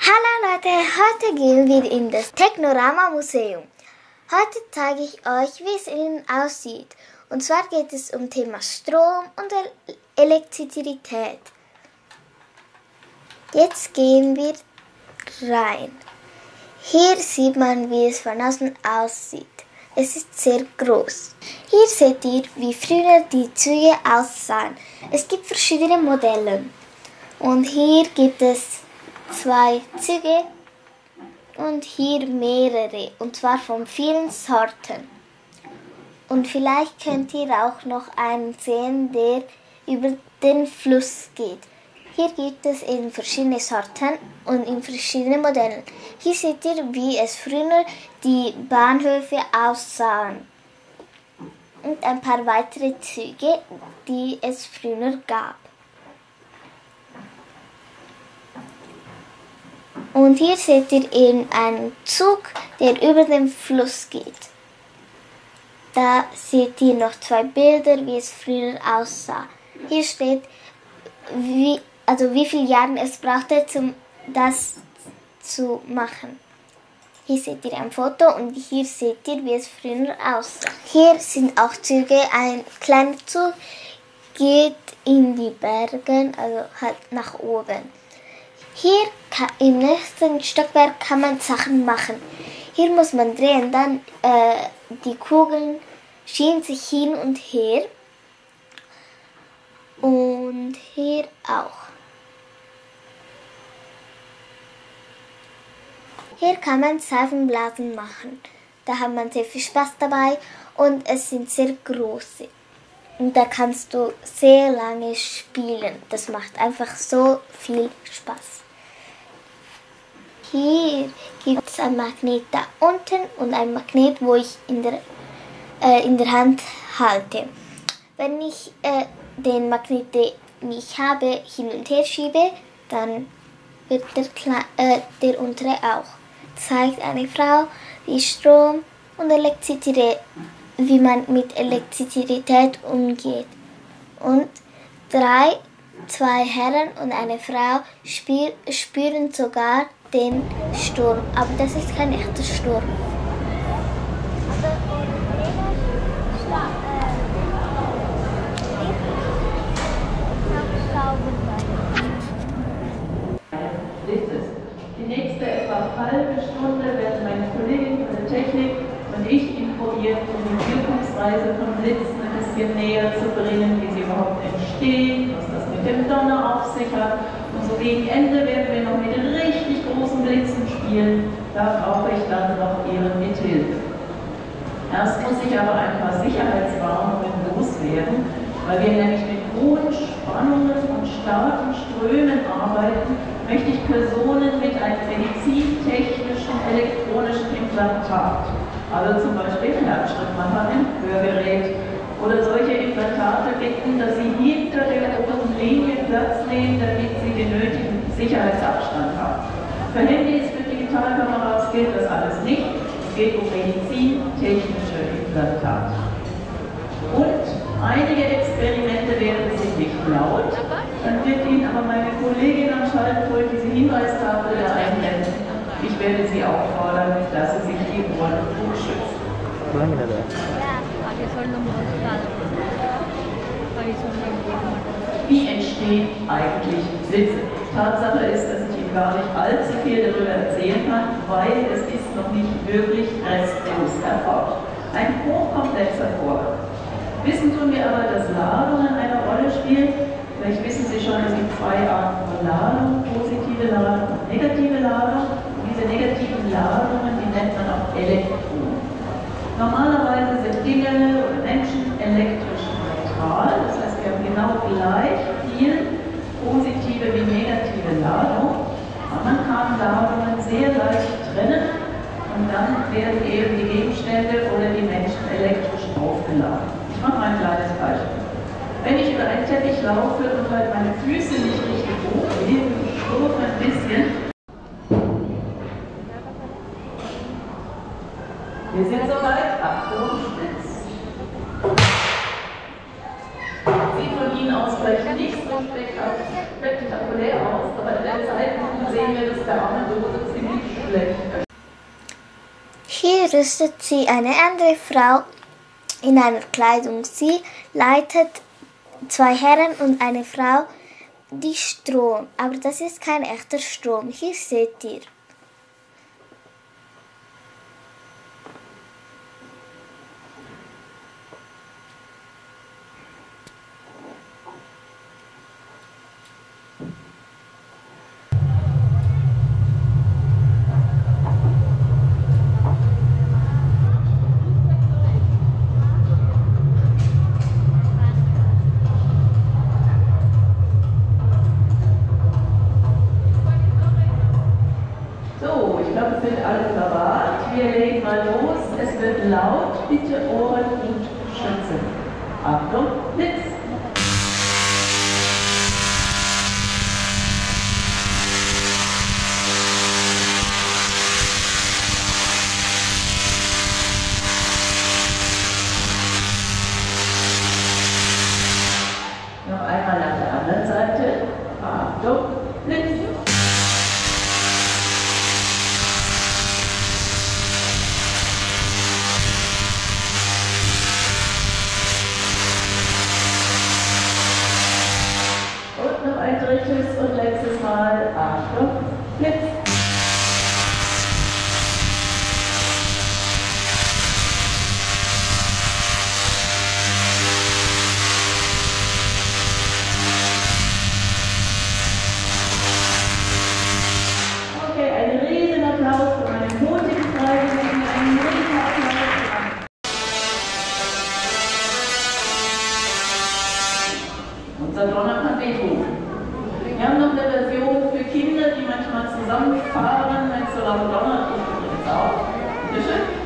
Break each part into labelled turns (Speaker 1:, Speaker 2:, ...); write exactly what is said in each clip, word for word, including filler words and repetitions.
Speaker 1: Hallo Leute, heute gehen wir in das Technorama Museum. Heute zeige ich euch, wie es innen aussieht. Und zwar geht es um Thema Strom und Elektrizität. Jetzt gehen wir rein. Hier sieht man, wie es von außen aussieht. Es ist sehr groß. Hier seht ihr, wie früher die Züge aussahen. Es gibt verschiedene Modelle. Und hier gibt es zwei Züge und hier mehrere, und zwar von vielen Sorten. Und vielleicht könnt ihr auch noch einen sehen, der über den Fluss geht. Hier gibt es in verschiedene Sorten und in verschiedenen Modellen. Hier seht ihr, wie es früher die Bahnhöfe aussahen. Und ein paar weitere Züge, die es früher gab. Und hier seht ihr eben einen Zug, der über den Fluss geht. Da seht ihr noch zwei Bilder, wie es früher aussah. Hier steht, wie, also wie viele Jahre es brauchte, um das zu machen. Hier seht ihr ein Foto und hier seht ihr, wie es früher aussah. Hier sind auch Züge. Ein kleiner Zug geht in die Berge, also halt nach oben. Hier kann, im nächsten Stockwerk kann man Sachen machen. Hier muss man drehen, dann äh, die Kugeln schieben sich hin und her. Und hier auch. Hier kann man Seifenblasen machen. Da hat man sehr viel Spaß dabei und es sind sehr große. Und da kannst du sehr lange spielen. Das macht einfach so viel Spaß. Hier gibt es ein Magnet da unten und ein Magnet, wo ich in der, äh, in der Hand halte. Wenn ich äh, den Magnet, den ich habe, hin und her schiebe, dann wird der, äh, der untere auch. Zeigt eine Frau, wie Strom und Elektrizität, wie man mit Elektrizität umgeht. Und drei, zwei Herren und eine Frau spür, spüren sogar den Sturm, aber das ist kein echter Sturm.
Speaker 2: Die nächste etwa halbe Stunde werden meine Kollegin von der Technik und ich informieren, um die Wirkungsweise von Blitzen ein bisschen näher zu bringen, wie sie überhaupt entstehen, was das mit dem Donner auf sich hat. Und so gegen Ende werden wir noch mit richtig großen Blitzen spielen. Da brauche ich dann noch Ihre Mithilfe. Erst muss ich aber ein paar Sicherheitswarnungen loswerden, weil wir nämlich mit hohen Spannungen und starken Strömen arbeiten, möchte ich Personen mit einem medizintechnischen elektronischen Implantat, also zum Beispiel Herzschrittmacher, ein Hörgerät oder solche Implantate bitten, dass sie hinter der oberen Linie Platz nehmen, damit sie den nötigen Sicherheitsabstand haben. Für Handys, für Digitalkameras gilt das alles nicht. Es geht um medizintechnische Implantate. Und einige Experimente werden ziemlich laut. Dann wird Ihnen aber meine Kollegin am Schaltpult diese Hinweistafel da einblenden. Ich werde Sie auffordern, dass Sie sich die Ohren gut schützen. Wie entstehen eigentlich Blitze? Tatsache ist, dass ich Ihnen gar nicht allzu viel darüber erzählen kann, weil es ist noch nicht wirklich restlos erforscht. Ein hochkomplexer Vorgang. Wissen tun wir aber, dass Ladungen eine Rolle spielen. Vielleicht wissen Sie schon, es gibt zwei Arten von Ladung, positive Ladung und negative Ladung. Und diese negativen Ladungen, die nennt man auch Elektronen. Normalerweise sind Dinge oder Menschen elektrisch neutral, das heißt, wir haben genau gleich viel positive wie negative Ladung. Aber man kann Ladungen sehr leicht trennen und dann werden eben die Gegenstände oder die Menschen elektrisch aufgeladen. Ich mache mal ein kleines Beispiel. Wenn ich über einen Teppich laufe und weil meine Füße nicht richtig hochgehen, ich schlurfe ein bisschen. Wir sind soweit. Achtung, Spitz. Sieht von Ihnen aus vielleicht nicht so spektakulär aus, aber in der Zeit, wo Sie sehen wir, dass der armen Dose ziemlich schlecht ist.
Speaker 1: Hier rüstet sie eine andere Frau in einer Kleidung. Sie leitet zwei Herren und eine Frau die Strom, aber das ist kein echter Strom. Hier seht ihr.
Speaker 2: So, ich glaube, wir sind alle parat. Wir legen mal los. Es wird laut. Bitte Ohren und Schützen. Achtung, Blitz! Noch einmal nach der anderen Seite. Achtung, Blitz! Und noch ein drittes und letztes Mal. Achtung, Blitz! Okay, einen riesen Applaus für meine mutigen Freiwilligen, einen riesen Applaus. Unser Donner kann wehtun. Wir haben noch eine Version für Kinder, die manchmal zusammenfahren, wenn es so laut donnert. Ich übrigens auch. Bitte schön.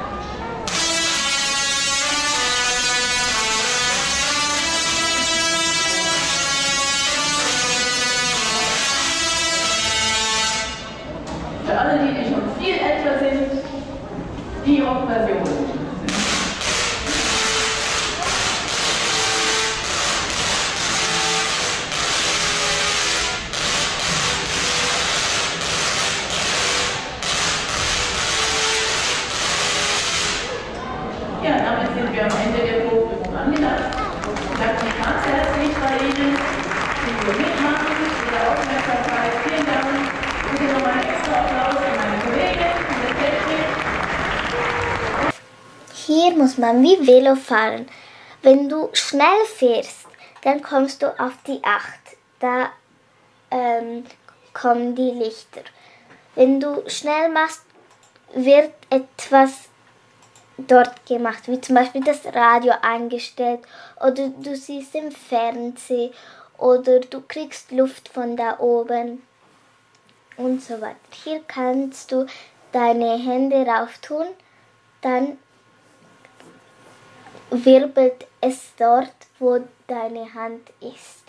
Speaker 2: Für alle, die, die schon viel älter sind, die Rockversion. Ja, damit sind wir am Ende der Vorführung angelangt. Ich bedanke mich ganz herzlich bei Ihnen für Ihr Mitmachen, für Ihre Aufmerksamkeit. Vielen Dank. Und hier nochmal einen extra Applaus an meine Kollegen in der Technik.
Speaker 1: Hier muss man wie Velo fahren. Wenn du schnell fährst, dann kommst du auf die acht. Da ähm, kommen die Lichter. Wenn du schnell machst, wird etwas dort gemacht, wie zum Beispiel das Radio eingestellt oder du siehst im Fernsehen oder du kriegst Luft von da oben und so weiter. Hier kannst du deine Hände rauf tun, dann wirbelt es dort, wo deine Hand ist.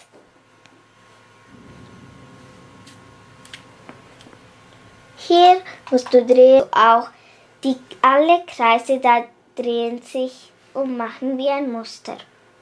Speaker 1: Hier musst du drehen auch. Die, alle Kreise da drehen sich und machen wie ein Muster.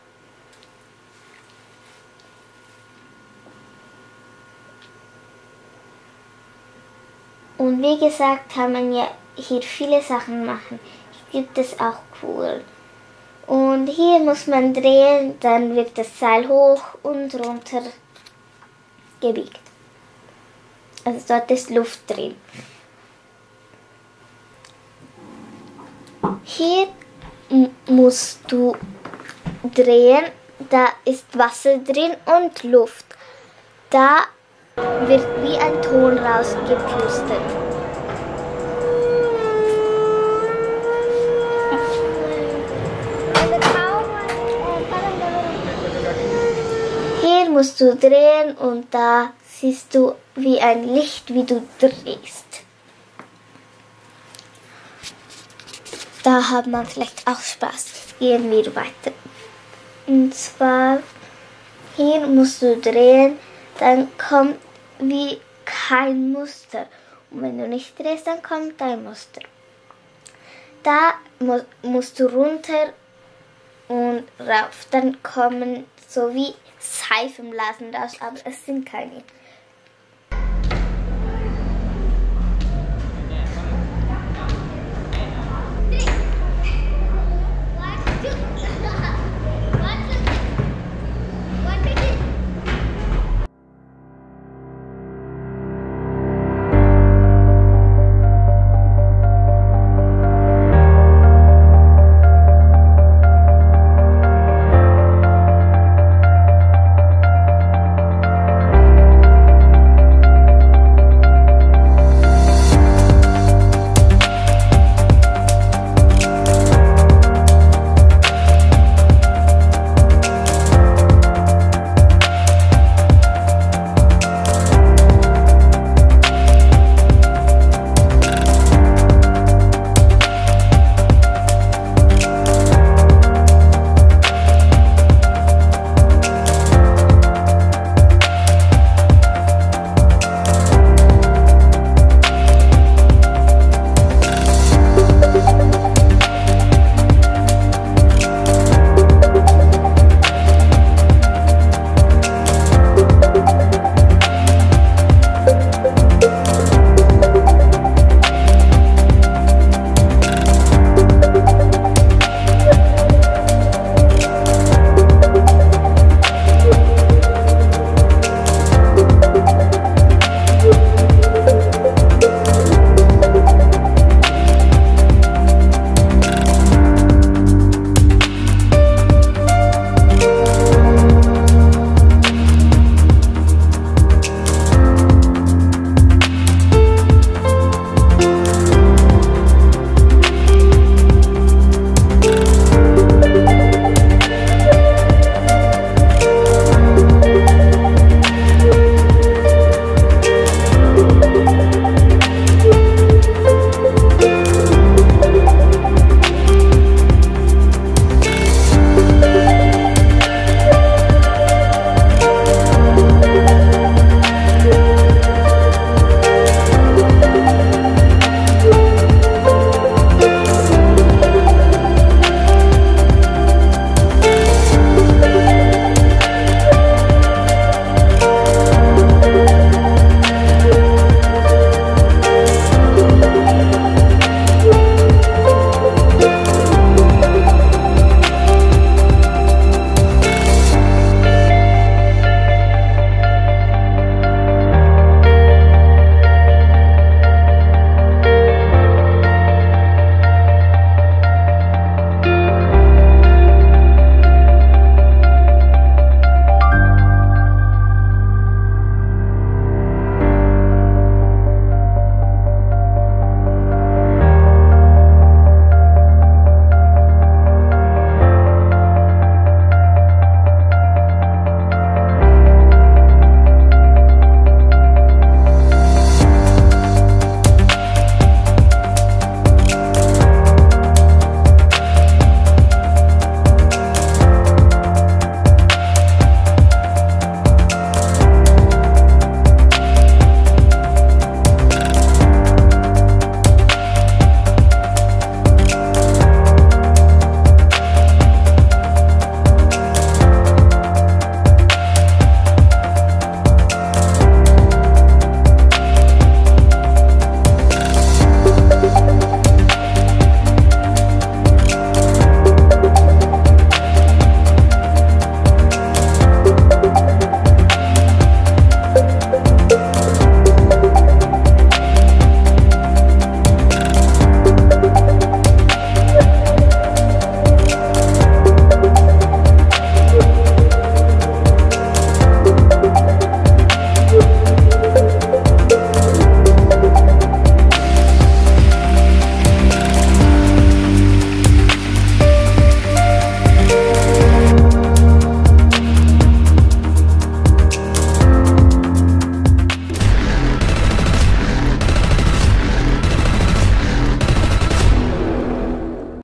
Speaker 1: Und wie gesagt, kann man ja hier viele Sachen machen. Hier gibt es auch cool. Und hier muss man drehen, dann wird das Seil hoch und runter gebiegt. Also dort ist Luft drin. Hier musst du drehen, da ist Wasser drin und Luft. Da wird wie ein Ton rausgepustet. Hier musst du drehen und da siehst du wie ein Licht, wie du drehst. Da hat man vielleicht auch Spaß. Gehen wir weiter. Und zwar, hier musst du drehen, dann kommt wie kein Muster. Und wenn du nicht drehst, dann kommt ein Muster. Da mu musst du runter und rauf. Dann kommen so wie Seifenblasen raus, aber es sind keine.